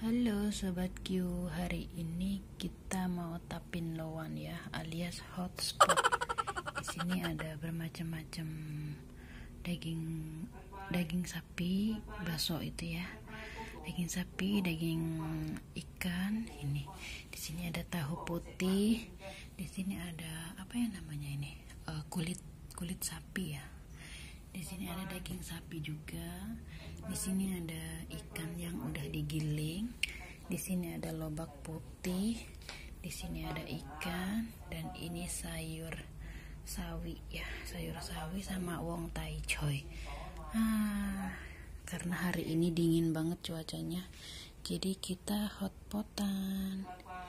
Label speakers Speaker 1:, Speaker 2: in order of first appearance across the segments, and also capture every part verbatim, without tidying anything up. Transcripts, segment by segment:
Speaker 1: Halo sobat Q, hari ini kita mau tapin loan ya, alias hotspot. Di sini ada bermacam-macam daging daging sapi, bakso itu ya. Daging sapi, daging ikan ini. Di sini ada tahu putih. Di sini ada apa ya namanya ini? Uh, kulit kulit sapi ya. Di sini ada daging sapi juga. Di sini ada ikan yang udah digiling. Di sini ada lobak putih. Di sini ada ikan dan ini sayur sawi ya, sayur sawi sama wong tai choy. Ah, karena hari ini dingin banget cuacanya, jadi kita hotpotan.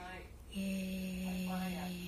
Speaker 1: Yeay.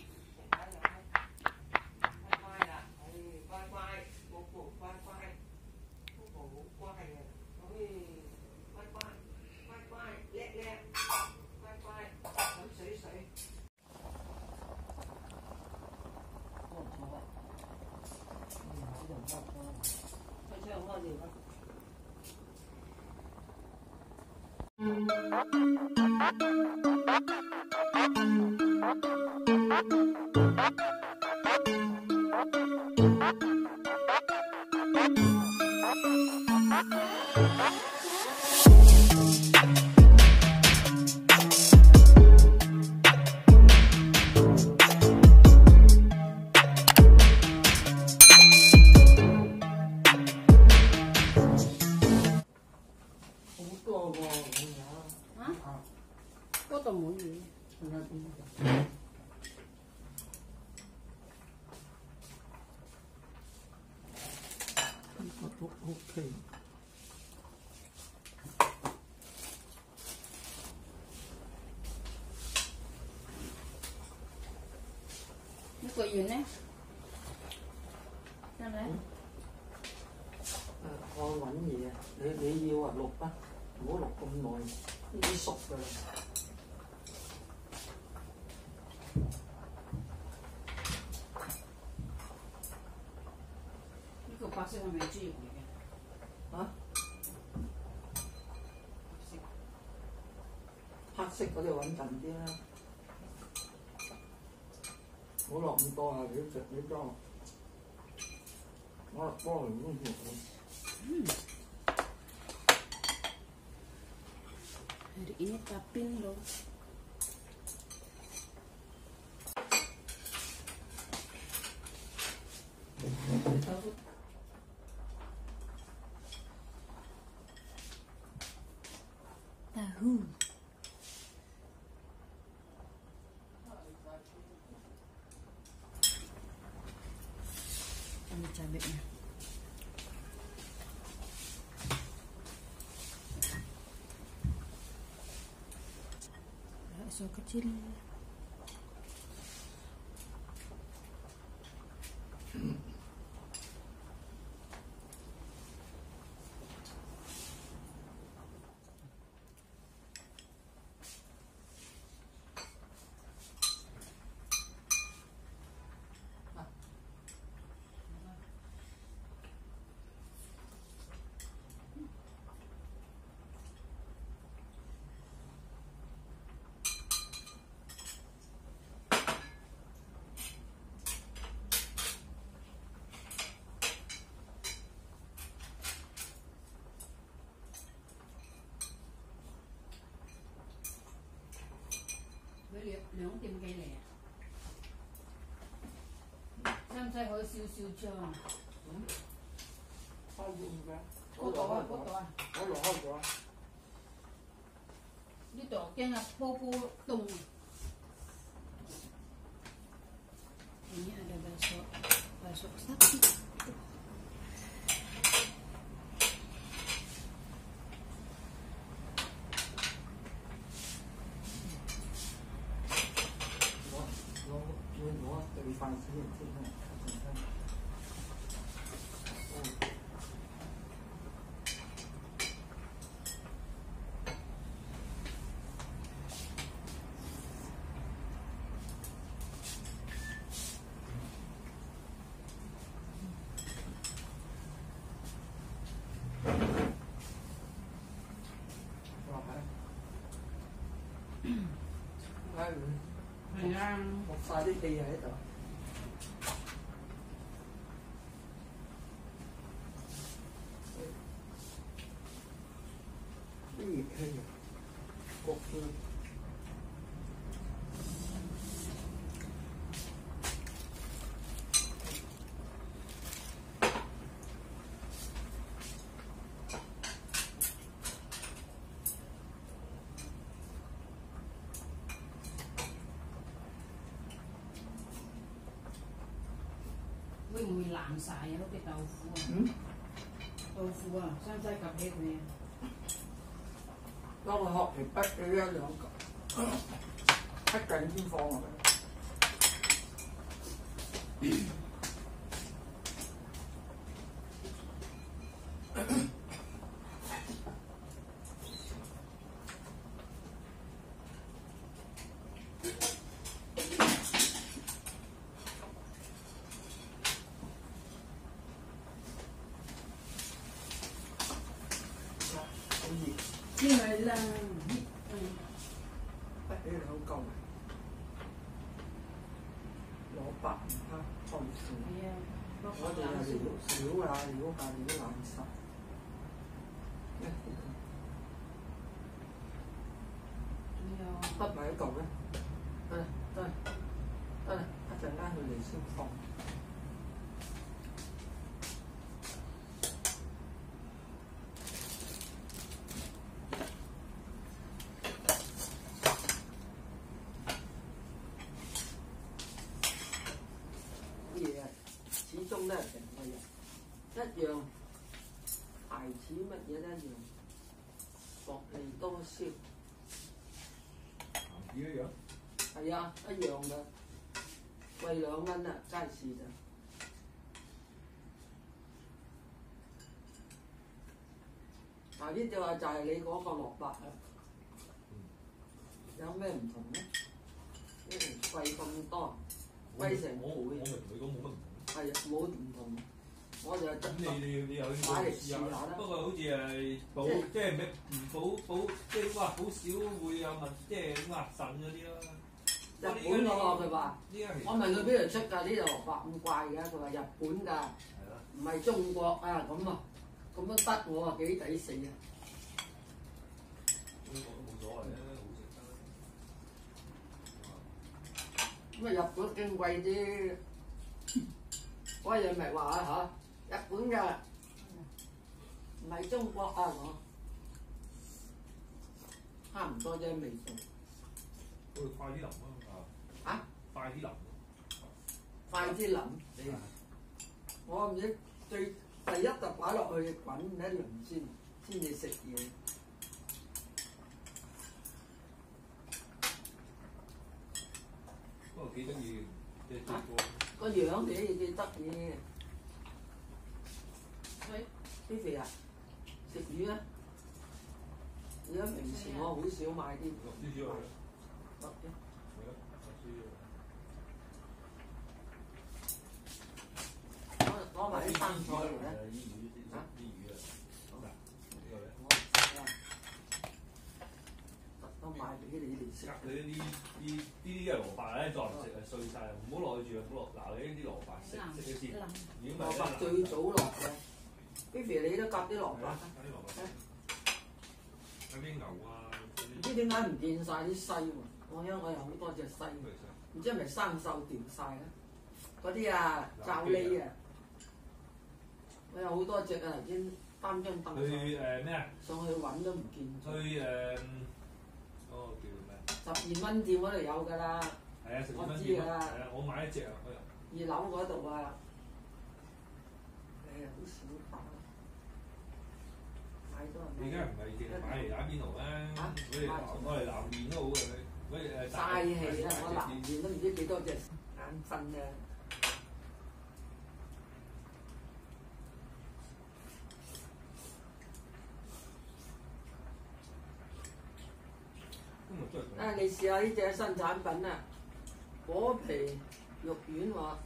Speaker 2: Oke.
Speaker 1: Ini kok yun eh? Sao đấy?
Speaker 2: Thôi quánh gì à? Để để vô à luộc á,唔好luộc咁耐，呢啲熟噶啦。
Speaker 1: 呢個白色係咪豬肉嚟嘅？
Speaker 2: 啊？黑色嗰啲穩陣啲啦，唔好落咁多啊！你食你裝，我落多嚟都唔好。
Speaker 1: Hmm. Hari ini tapin loh. Tahu. Tahu. Ini cabenya. Bakso kecil. Với兩點幾嚟啊？使唔使可以少少醬？
Speaker 2: 嗯，開咗㗎。
Speaker 1: 嗰度啊，嗰度啊。
Speaker 2: 嗰度開咗。
Speaker 1: 呢度驚啊，波波凍啊。Ini ada bakso, bakso sapi.
Speaker 2: Ai
Speaker 3: 係啊，
Speaker 2: 落晒啲氣喺度。啲熱氣啊，焗住。
Speaker 3: 會唔會爛晒啊？嗰啲豆腐啊？
Speaker 2: 嗯。
Speaker 3: 豆腐啊，使唔使及起佢啊？
Speaker 2: 攞個殼皮逼佢一兩嚿，逼緊先放落去。
Speaker 3: 因為啦，嗯，
Speaker 2: 逼起兩嚿蘿蔔唔怕放少。
Speaker 3: 係啊，
Speaker 2: 我哋有料少啊，料下料爛晒。得埋一嚿咧，得啦得啦得啦，一陣間佢嚟先放。嘢啊，始終都係成個人一樣，孩子乜嘢都一樣，薄利多銷。
Speaker 4: 一樣？
Speaker 2: 係啊，一樣嘅，貴兩蚊啊，街市就。嗱呢就話就係你嗰個蘿蔔啊，有咩唔同咧？一年貴咁多，貴成倍。
Speaker 4: 我我明佢講冇乜唔同。
Speaker 2: 係啊，冇唔同，我就
Speaker 4: 咁你你你有
Speaker 2: 買嚟試下啦。
Speaker 4: 不過好似係保即係咩唔保保即係話好少會有問即係壓腎嗰啲咯。
Speaker 2: 日本嗰個佢話，我問佢邊度出㗎？呢度蘿蔔咁貴嘅，佢話日本㗎，唔係中國啊咁啊，咁樣得我話幾抵死啊！
Speaker 4: 中國都冇所謂啊，好食得。
Speaker 2: 咁啊，日本勁貴啲，嗰日咪話啊嚇，日本㗎，唔係中國啊我，差唔多啫味道。
Speaker 4: 佢快啲淋啊！
Speaker 2: 嚇？
Speaker 4: 快啲淋！
Speaker 2: 快啲淋！我唔知最第一就擺落去滾一輪先，先至食嘢。
Speaker 4: 不過幾得意，即係個
Speaker 2: 個樣幾幾得意。喂 ，Fifi 啊，食魚啊！而家平時我好少買啲。
Speaker 4: 落啲少落去。
Speaker 2: 得嘅。
Speaker 4: 係啊，落啲。
Speaker 2: 攞攞埋啲生菜嚟咧。
Speaker 4: 啲魚啲嚇啲魚啊！好㗎，呢個咧。
Speaker 2: 我食啊！特登買俾你哋食。
Speaker 4: 你呢呢呢啲嘅蘿蔔咧，再唔食啊碎晒，唔好落去住啊！唔好落嗱，你呢啲蘿蔔食食咗先。如果唔係
Speaker 2: 蘿蔔最早落嘅。Fifi 你都夾啲蘿蔔啊？
Speaker 4: 啲蘿蔔。有啲牛啊！
Speaker 2: 唔知點解唔見晒啲西喎？我因為我有好多隻西，唔知係咪生鏽掉晒咧？嗰啲啊，罩喱啊，我有好多隻啊，已經擔張凳
Speaker 4: 去誒咩啊？
Speaker 2: 上去揾都唔見。
Speaker 4: 去誒嗰個叫咩？
Speaker 2: 十二蚊店嗰度有㗎啦。
Speaker 4: 係啊，十二
Speaker 2: 我知
Speaker 4: 蚊店
Speaker 2: 啊。
Speaker 4: 係啊，我買一隻啊，
Speaker 2: 二樓嗰度啊，誒好少打，買都係買。
Speaker 4: 你而家唔係淨係買嚟打邊爐啦，我哋我哋南面都好嘅，我哋誒
Speaker 2: 嘥氣啊！我南面都唔知幾多隻眼瞓啊！啊！你試下呢隻新產品啊，果皮肉丸喎。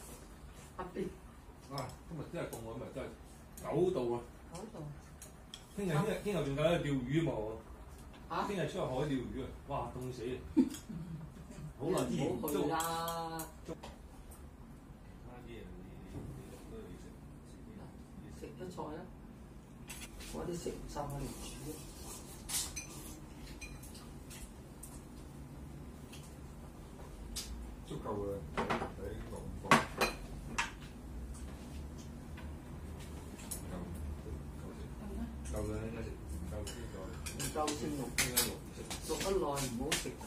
Speaker 2: 特別。
Speaker 4: 哇！今日真係凍喎，今日真係九度啊！
Speaker 2: 九度。
Speaker 4: 聽日聽日聽日仲搞去釣魚啊嘛我。
Speaker 2: 嚇？
Speaker 4: 聽日出去海釣魚啊！哇，凍死啊！好耐之前
Speaker 2: 唔好去啦。食咗菜啦，我啲食唔晒我哋煮。
Speaker 5: 足夠嘅，喺六五方。夠夠啦，應該食唔夠先再。
Speaker 2: 唔夠先錄，
Speaker 5: 應該錄食。
Speaker 2: 錄得耐唔好食啊！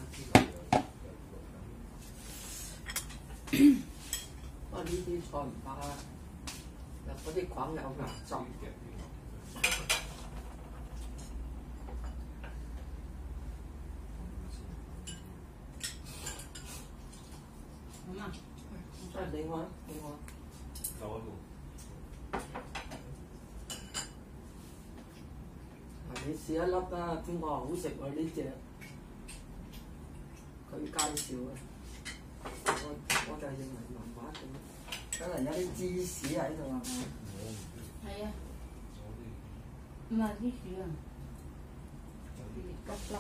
Speaker 2: 不過呢啲菜唔得啦，入嗰啲菌有牙浸。
Speaker 3: 咁啊，
Speaker 2: 即係你我你我。
Speaker 4: 夠啊
Speaker 2: 你試一粒啦，邊個話好食喎呢只？佢介紹嘅，我我就認為麻麻地，可能有啲芝士喺度係咪？
Speaker 3: 係啊，唔係啲樹啊，粒粒。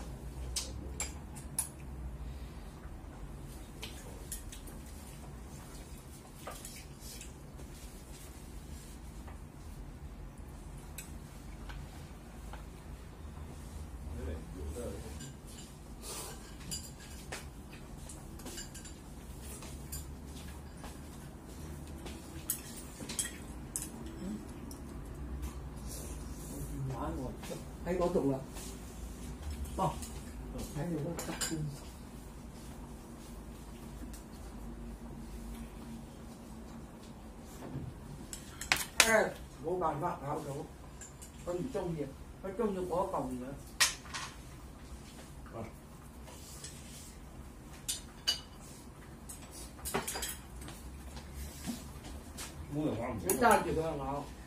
Speaker 2: 喺嗰度啦，哦，喺你嗰側邊。誒，冇辦法咬到，佢唔中意，佢中意嗰嚿嘢。
Speaker 4: 冇人玩唔到。
Speaker 2: 你揸住佢咬。